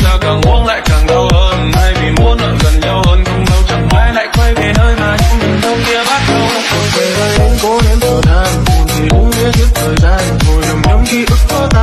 ra càng uống lại càng đau hơn, hay vì muốn ở gần nhau hơn không đâu chẳng may lại quay về nơi mà những lần đầu kia bắt đầu. Tôi về đây cố nếm thử than buồn thì uống biết hết thời gian, ngồi nhầm nhấm ký ức vỡ tan.